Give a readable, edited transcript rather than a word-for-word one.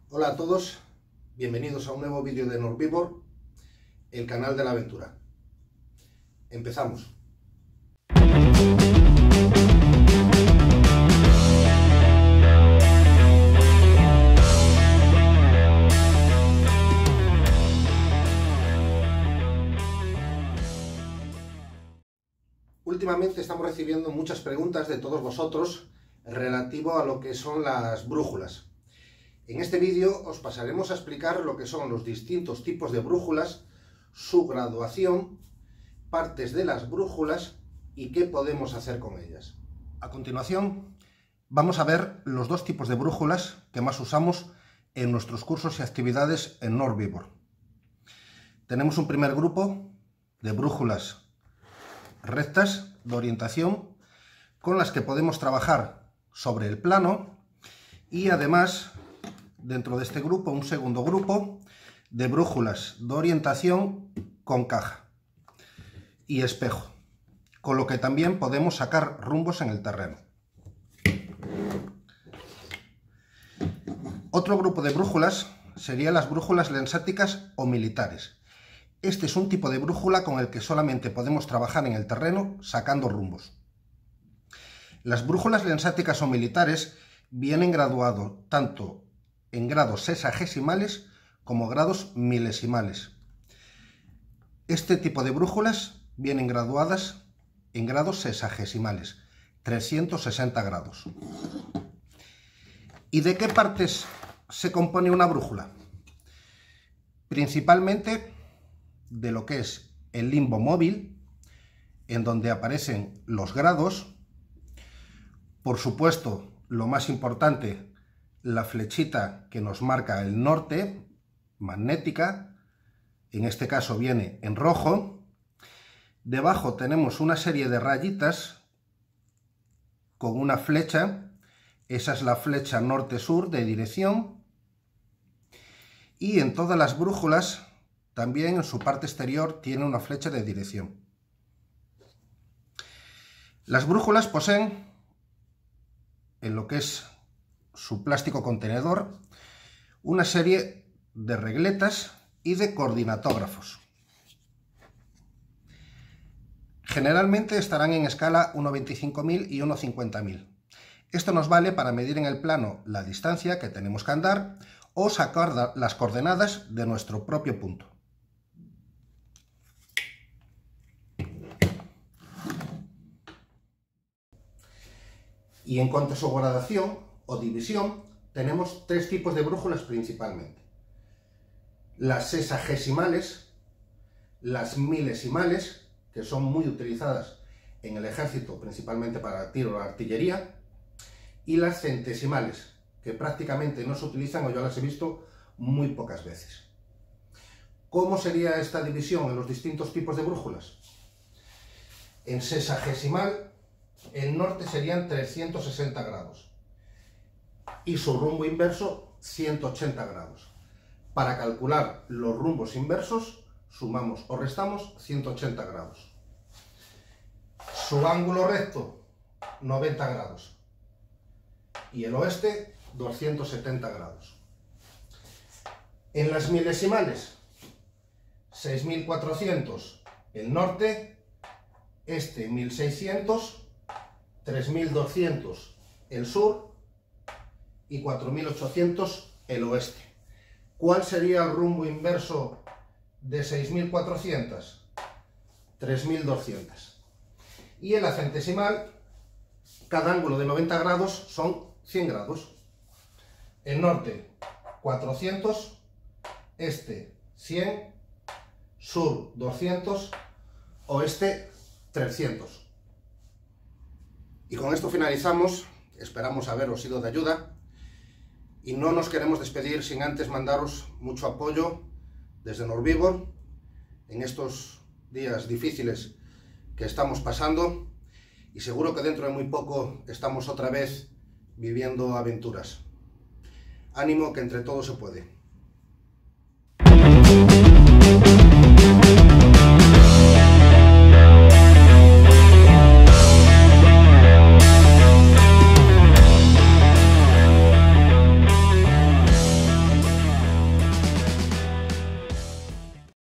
Hola a todos, bienvenidos a un nuevo vídeo de Norvivor, el canal de la aventura. Empezamos. Últimamente estamos recibiendo muchas preguntas de todos vosotros relativo a lo que son las brújulas. En este vídeo os pasaremos a explicar lo que son los distintos tipos de brújulas, su graduación, partes de las brújulas y qué podemos hacer con ellas. A continuación vamos a ver los dos tipos de brújulas que más usamos en nuestros cursos y actividades en Norvivor. Tenemos un primer grupo de brújulas rectas de orientación con las que podemos trabajar sobre el plano y además dentro de este grupo un segundo grupo de brújulas de orientación con caja y espejo, con lo que también podemos sacar rumbos en el terreno. Otro grupo de brújulas serían las brújulas lensáticas o militares. Este es un tipo de brújula con el que solamente podemos trabajar en el terreno sacando rumbos. Las brújulas lensáticas o militares vienen graduados tanto en grados sexagesimales como grados milesimales. Este tipo de brújulas vienen graduadas en grados sexagesimales, 360 grados. ¿Y de qué partes se compone una brújula? Principalmente de lo que es el limbo móvil, en donde aparecen los grados, por supuesto, lo más importante, la flechita que nos marca el norte, magnética, en este caso viene en rojo. Debajo tenemos una serie de rayitas con una flecha, esa es la flecha norte-sur de dirección, y en todas las brújulas también en su parte exterior tiene una flecha de dirección. Las brújulas poseen, en lo que es su plástico contenedor, una serie de regletas y de coordinatógrafos. Generalmente estarán en escala 1.25.000 y 1.50.000. Esto nos vale para medir en el plano la distancia que tenemos que andar o sacar las coordenadas de nuestro propio punto. Y en cuanto a su gradación o división, tenemos tres tipos de brújulas principalmente. Las sexagesimales, las milesimales, que son muy utilizadas en el ejército, principalmente para tiro o artillería, y las centesimales, que prácticamente no se utilizan o yo las he visto muy pocas veces. ¿Cómo sería esta división en los distintos tipos de brújulas? En sexagesimal, el norte serían 360 grados y su rumbo inverso 180 grados. Para calcular los rumbos inversos sumamos o restamos 180 grados. Su ángulo recto 90 grados y el oeste 270 grados. En las milesimales 6400 el norte, este 1600, 3200 el sur y 4800 el oeste. ¿Cuál sería el rumbo inverso de 6400? 3200. Y en la centesimal, cada ángulo de 90 grados son 100 grados. El norte 400, este 100, sur 200, oeste 300. Y con esto finalizamos, esperamos haberos sido de ayuda y no nos queremos despedir sin antes mandaros mucho apoyo desde Norvivor en estos días difíciles que estamos pasando y seguro que dentro de muy poco estamos otra vez viviendo aventuras. Ánimo, que entre todos se puede.